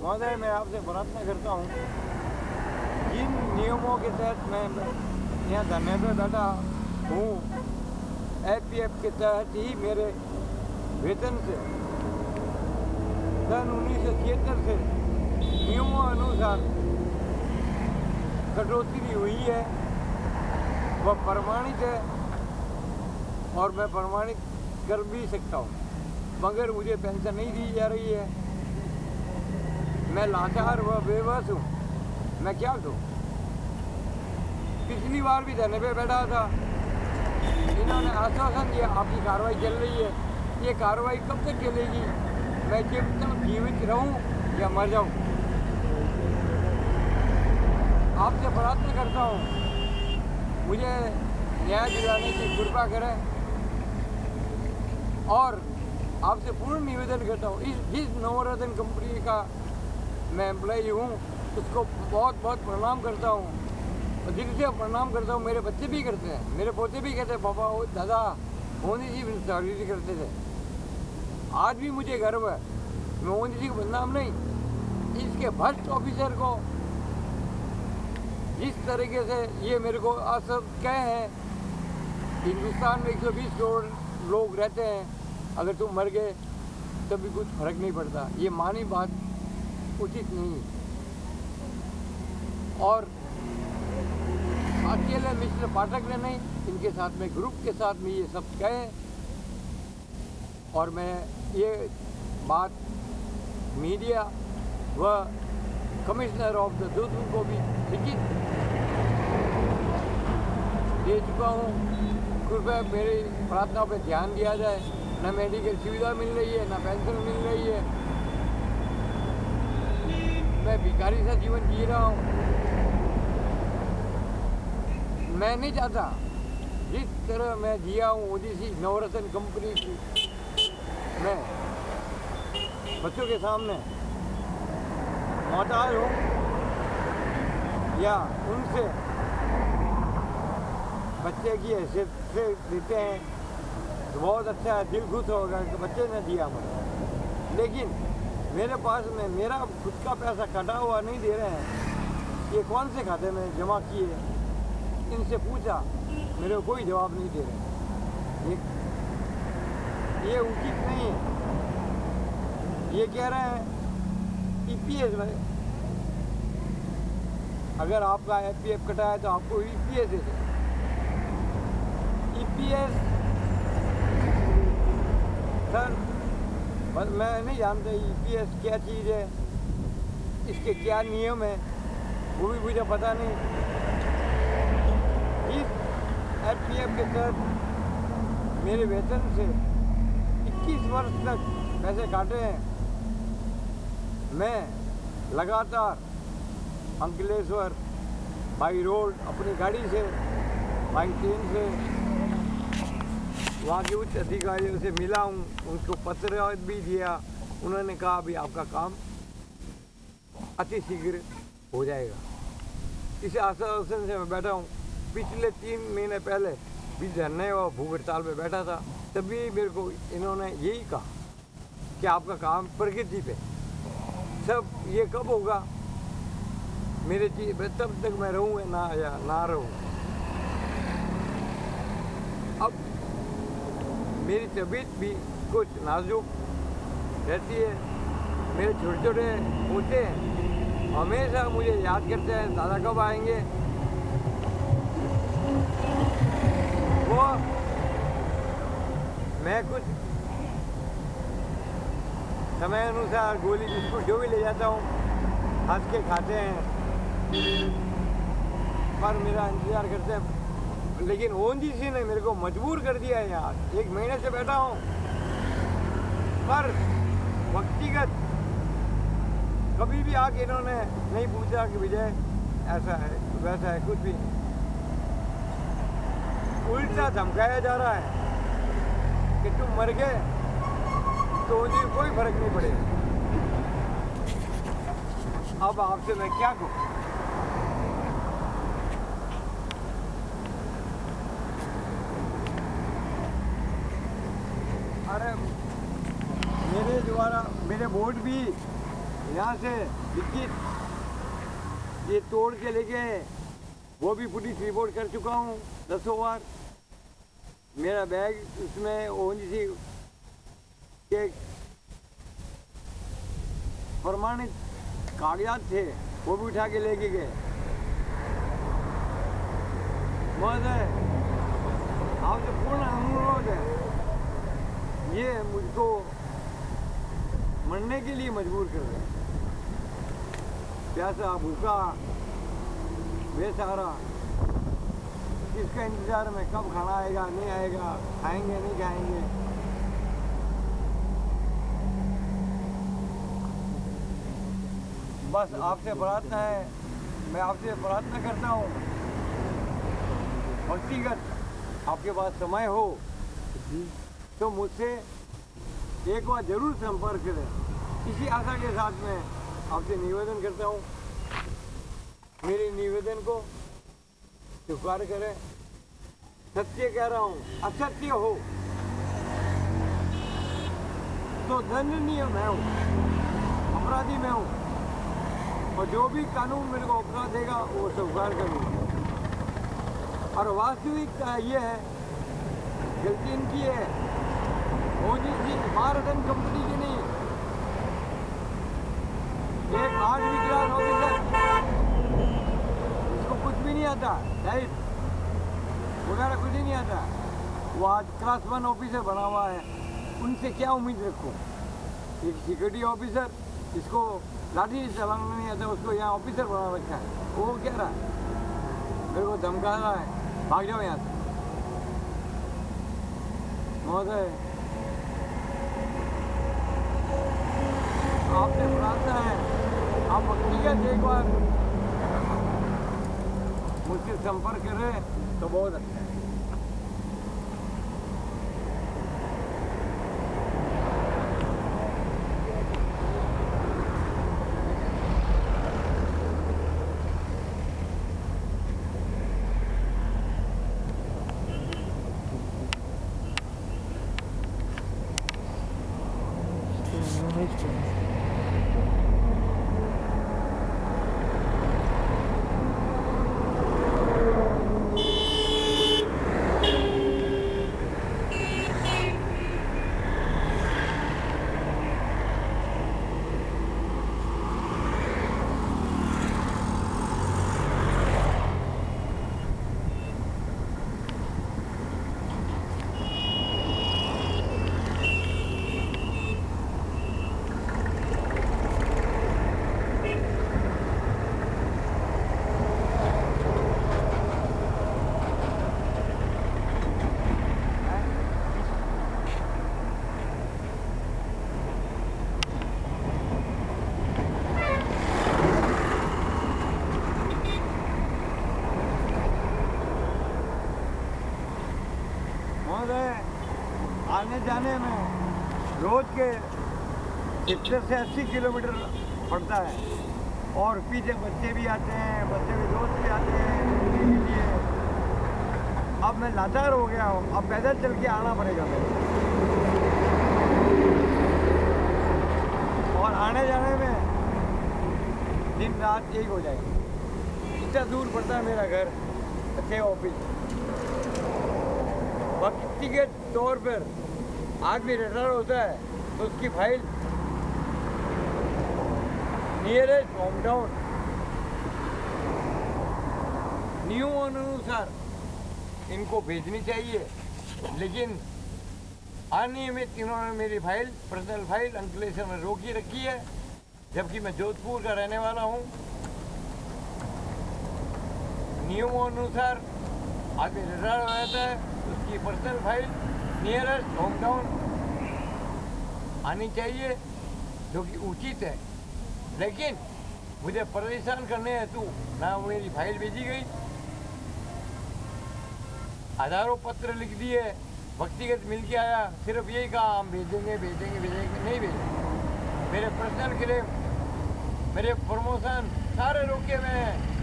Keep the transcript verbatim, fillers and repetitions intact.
महोदय, मैं आपसे प्रार्थना करता हूँ, जिन नियमों के तहत मैं यहाँ धरने पर बैठा हूँ, ए पी एफ के तहत ही मेरे वेतन से सन उन्नीस सौ छिहत्तर से नियमों अनुसार कटौती हुई है, वह प्रमाणित है और मैं प्रमाणित कर भी सकता हूँ, मगर मुझे पेंशन नहीं दी जा रही है। मैं लाचार व बेबस हूँ, मैं क्या करूँ? पिछली बार भी धरने पे बैठा था, इन्होंने आश्वासन दिया आपकी कार्रवाई चल रही है। ये कार्रवाई कब तक चलेगी? मैं जब तक जीवित रहूँ या मर जाऊँ? आपसे प्रार्थना करता हूँ, मुझे न्याय दिलाने की कृपा करें और आपसे पूर्ण निवेदन करता हूँ, इस जिस नवरत्न कंपनी का मैं एम्प्लॉई हूँ उसको बहुत बहुत प्रणाम करता हूँ और दिल से प्रणाम करता हूँ। मेरे बच्चे भी करते हैं, मेरे पोते भी कहते हैं पापा वो दादा मोदी जी सर्विस करते थे। आज भी मुझे गर्व है, मैं मोदी जी को बदनाम नहीं, इसके भ्रष्ट ऑफिसर को जिस तरीके से ये मेरे को असर कहे हैं, हिंदुस्तान में एक सौ बीस करोड़ लोग रहते हैं, अगर तुम मर गए तभी कुछ फर्क नहीं पड़ता, ये मानी बात उचित नहीं। और अकेले मिस्टर पाठक ने नहीं, इनके साथ में ग्रुप के साथ में ये सब कहे और मैं ये बात मीडिया व कमिश्नर ऑफ द दूध को भी लिखित दे चुका हूँ। कृपया मेरी प्रार्थनाओं पर ध्यान दिया जाए। न मेडिकल सुविधा मिल रही है, न पेंशन मिल रही है, मैं भिखारी सा जीवन जी रहा हूँ। मैं नहीं चाहता जिस तरह मैं जिया हूँ ओडीसी नवरत्न कंपनी की मैं बच्चों के सामने मोहताज हूँ या उनसे बच्चे की हैसियत से देते हैं तो बहुत अच्छा है, दिल खुश होगा कि बच्चे ने दिया मुझे। लेकिन मेरे पास में मेरा खुद का पैसा कटा हुआ नहीं दे रहे हैं, ये कौन से खाते में जमा किए? इनसे पूछा, मेरे को कोई जवाब नहीं दे रहे। ये ये उचित नहीं है। ये कह रहे हैं ई पी एस में अगर आपका ए पी एफ कटा है तो आपको ई पी एस दे दें। ई पी एस सर बस मैं नहीं जानता ई पी एस क्या चीज़ है, इसके क्या नियम है वो भी मुझे पता नहीं। इस एफ पी एफ के तहत मेरे वेतन से इक्कीस वर्ष तक पैसे काटे हैं। मैं लगातार अंकलेश्वर बाई रोड अपनी गाड़ी से, बाई ट्रेन से वहाँ के उच्च अधिकारियों से मिला हूँ, उनको पत्र भी दिया। उन्होंने कहा अभी आपका काम अति शीघ्र हो जाएगा। इस आश्वासन से मैं बैठा हूँ। पिछले तीन महीने पहले भी धरने और भूख हड़ताल में बैठा था, तभी मेरे को इन्होंने यही कहा कि आपका काम प्रगति पे सब, ये कब होगा मेरे चीज तब तक मैं रहूँ ना या ना रहूँ। अब मेरी तबीयत भी कुछ नाजुक रहती है। मेरे छोटे छोटे पोते हमेशा मुझे याद करते हैं, दादा कब आएंगे। वो मैं कुछ समय अनुसार गोली बिस्कुट जो भी ले जाता हूँ, हंस के खाते हैं, पर मेरा इंतज़ार करते हैं। लेकिन ओएनजीसी ने मेरे को मजबूर कर दिया है यार, एक महीने से बैठा हूँ, पर व्यक्तिगत कभी भी आके इन्होंने नहीं पूछा कि विजय ऐसा है वैसा है, कुछ भी नहीं। उल्टा धमकाया जा रहा है कि तुम मर गए तो मुझे कोई फर्क नहीं पड़ेगा। अब आपसे मैं क्या कहूँ? अरे मेरे द्वारा मेरे वोट भी यहाँ से लिखित ये तोड़ के लेके वो भी पुलिस रिपोर्ट कर चुका हूँ दसों बार। मेरा बैग उसमें ओएनजीसी के प्रमाणित कागजात थे, वो भी उठा के लेके गए। महोदय, आपसे पूर्ण अनुरोध है, ये मुझको मरने के लिए मजबूर कर रहे हैं। प्यासा भूखा बेसहारा, इसका इंतजार में कब खाना आएगा नहीं आएगा, खाएंगे नहीं खाएंगे। बस आपसे प्रार्थना है, मैं आपसे प्रार्थना करता हूँ, व्यक्तिगत आपके पास समय हो तो मुझसे एक बार जरूर संपर्क करें। इसी आशा के साथ मैं आपसे निवेदन करता हूँ, मेरे निवेदन को स्वीकार करें। सत्य कह रहा हूँ, असत्य हो तो दंडनीय मैं हूँ, अपराधी मैं हूँ, और जो भी कानून मेरे को अपराध देगा वो स्वीकार करूँगा। और वास्तविकता ये है, गलती इनकी है, ओएनजीसी महारत्न कंपनी की नहीं। एक आठवीं क्लास ऑफिसर, इसको कुछ भी नहीं आता, टाइप वगैरह कुछ ही नहीं आता, वो आज क्लास वन ऑफिसर बना हुआ है। उनसे क्या उम्मीद रखूं? एक सिक्योरिटी ऑफिसर, इसको लाठी चलाना नहीं आता, उसको यहाँ ऑफिसर बना रखा है। वो कह रहा है मेरे को धमका रहा है, भाग जाओ यहाँ से। महोदय, आपसे प्रार्थना है, आप व्यक्तिगत एक बार मुझसे संपर्क करें तो बहुत अच्छा है। आने जाने में रोज के सत्तर से अस्सी किलोमीटर पड़ता है, और पीछे बच्चे भी आते हैं, बच्चे भी दोस्त भी आते हैं के लिए। अब मैं लाचार हो गया हूँ, अब पैदल चल के आना पड़ेगा मेरे, और आने जाने में दिन रात एक हो जाएगी। इतना दूर पड़ता है मेरा घर अच्छे ऑफिस। व्यक्तिगत तौर पर आदमी रिटायर होता है तो उसकी फाइल नियरेस्ट होम टाउन नियमों अनुसार इनको भेजनी चाहिए, लेकिन अनियमित इन्होंने मेरी फाइल, पर्सनल फाइल अंकलेश्वर में रोकी रखी है, जबकि मैं जोधपुर का रहने वाला हूँ। नियमों अनुसार आदमी रिटायर हो जाता है, उसकी personal file nearest home town आनी चाहिए, जो कि उचित है। लेकिन मुझे परेशान करने हेतु ना मेरी फाइल भेजी गई, हजारों पत्र लिख दिए, व्यक्तिगत मिल के आया, सिर्फ यही कहा हम भेजेंगे भेजेंगे भेजेंगे, नहीं भेजे। मेरे पर्सनल क्लेम, मेरे प्रमोशन सारे रोके हुए हैं।